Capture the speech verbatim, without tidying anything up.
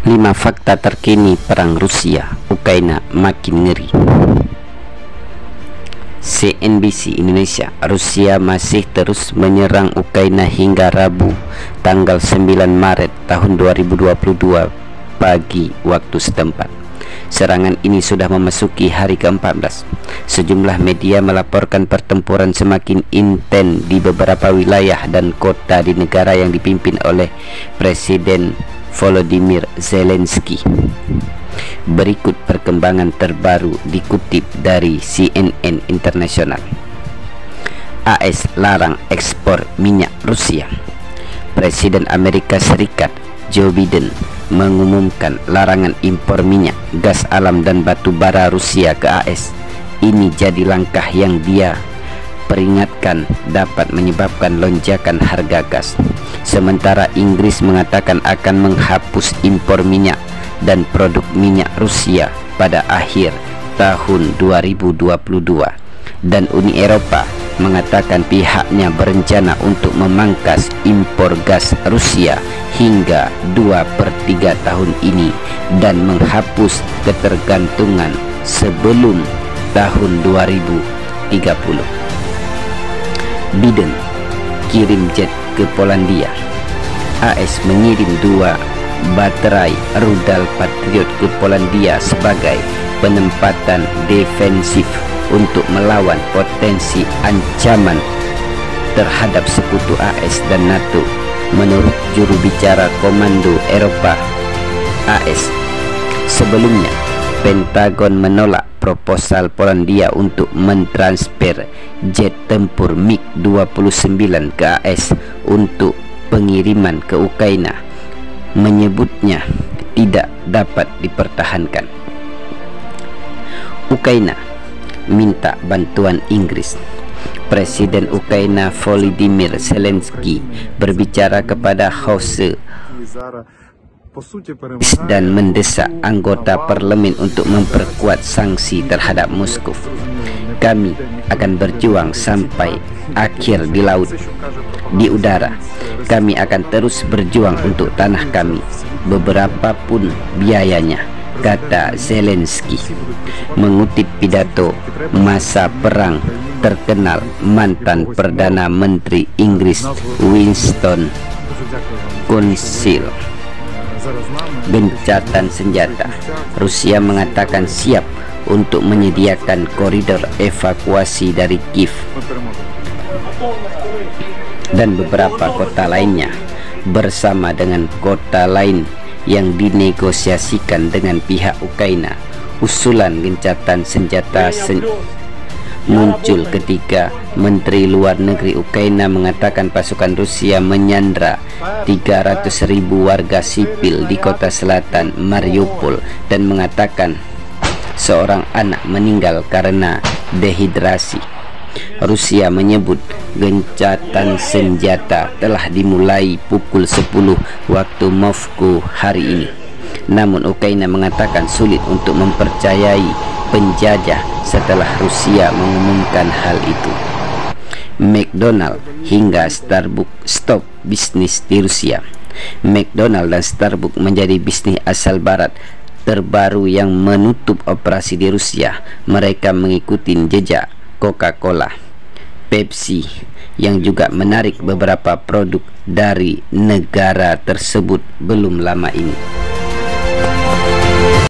lima fakta terkini perang Rusia-Ukraina makin ngeri. C N B C Indonesia, Rusia masih terus menyerang Ukraina hingga Rabu tanggal sembilan Maret tahun dua ribu dua puluh dua pagi waktu setempat. Serangan ini sudah memasuki hari ke empat belas. Sejumlah media melaporkan pertempuran semakin intens di beberapa wilayah dan kota di negara yang dipimpin oleh Presiden Volodymyr Zelensky. Berikut perkembangan terbaru dikutip dari C N N Internasional. A S larang ekspor minyak Rusia. Presiden Amerika Serikat Joe Biden mengumumkan larangan impor minyak, gas alam dan batu bara Rusia ke A S. Ini jadi langkah yang dia peringatkan dapat menyebabkan lonjakan harga gas. Sementara Inggris mengatakan akan menghapus impor minyak dan produk minyak Rusia pada akhir tahun dua ribu dua puluh dua, dan Uni Eropa mengatakan pihaknya berencana untuk memangkas impor gas Rusia hingga dua per tiga tahun ini dan menghapus ketergantungan sebelum tahun dua ribu tiga puluh. Biden kirim jet ke Polandia. A S mengirim dua baterai rudal Patriot ke Polandia sebagai penempatan defensif untuk melawan potensi ancaman terhadap sekutu A S dan NATO, menurut juru bicara Komando Eropa A S. Sebelumnya, Pentagon menolak proposal Polandia untuk mentransfer jet tempur MiG dua puluh sembilan ke A S untuk pengiriman ke Ukraina, menyebutnya tidak dapat dipertahankan. Ukraina minta bantuan Inggris. Presiden Ukraina Volodymyr Zelensky berbicara kepada House dan mendesak anggota parlemen untuk memperkuat sanksi terhadap Moskow. Kami akan berjuang sampai akhir di laut, di udara. Kami akan terus berjuang untuk tanah kami, beberapapun biayanya, kata Zelensky, mengutip pidato masa perang terkenal mantan Perdana Menteri Inggris Winston Churchill. Gencatan senjata. Rusia mengatakan siap untuk menyediakan koridor evakuasi dari Kiev dan beberapa kota lainnya bersama dengan kota lain yang dinegosiasikan dengan pihak Ukraina. Usulan gencatan senjata sen muncul ketika Menteri Luar Negeri Ukraina mengatakan pasukan Rusia menyandra tiga ratus ribu warga sipil di kota selatan Mariupol dan mengatakan seorang anak meninggal karena dehidrasi. Rusia menyebut gencatan senjata telah dimulai pukul sepuluh waktu Moskow hari ini. Namun Ukraina mengatakan sulit untuk mempercayai penjajah setelah Rusia mengumumkan hal itu. McDonald hingga Starbucks stop bisnis di Rusia. McDonald dan Starbucks menjadi bisnis asal barat terbaru yang menutup operasi di Rusia. Mereka mengikuti jejak Coca-Cola, Pepsi yang juga menarik beberapa produk dari negara tersebut belum lama ini.